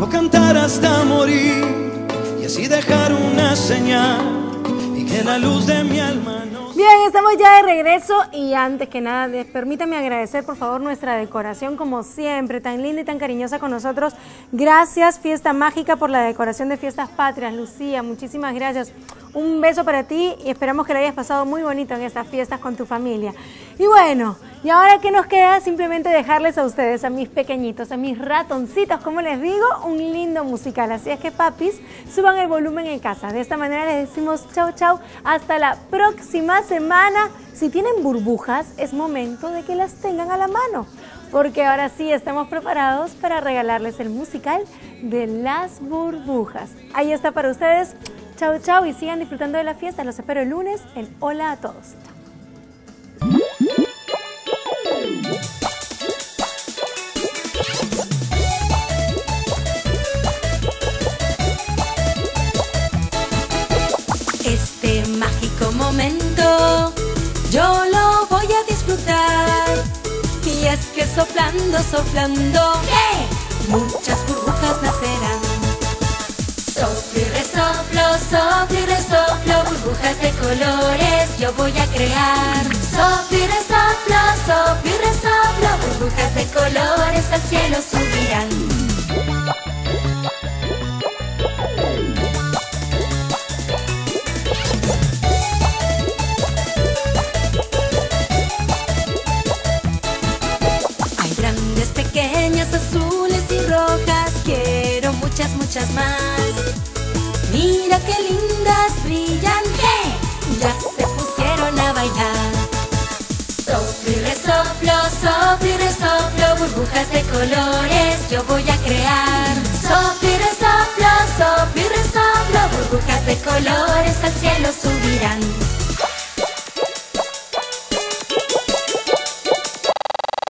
o cantar hasta morir, y así dejar una señal y que la luz de mi alma no... Bien, estamos ya de regreso y antes que nada, permítame agradecer por favor nuestra decoración como siempre, tan linda y tan cariñosa con nosotros. Gracias Fiesta Mágica por la decoración de Fiestas Patrias. Lucía, muchísimas gracias. Un beso para ti y esperamos que la hayas pasado muy bonito en estas fiestas con tu familia. Y bueno, y ahora que nos queda simplemente dejarles a ustedes, a mis pequeñitos, a mis ratoncitos, como les digo, un lindo musical. Así es que papis, suban el volumen en casa. De esta manera les decimos chau chau, hasta la próxima semana. Si tienen burbujas, es momento de que las tengan a la mano, porque ahora sí estamos preparados para regalarles el musical de las burbujas. Ahí está para ustedes. Chau, chau y sigan disfrutando de la fiesta. Los espero el lunes en Hola a Todos. Chau. Este mágico momento yo lo voy a disfrutar. Y es que soplando, soplando, muchas burbujas nacerán. Soplo y resoplo, burbujas de colores yo voy a crear. Soplo y resoplo, burbujas de colores al cielo subirán. Hay grandes, pequeñas, azules y rojas, quiero muchas, muchas más. Mira qué lindas brillan, ya se pusieron a bailar. Soplo y resoplo, burbujas de colores yo voy a crear.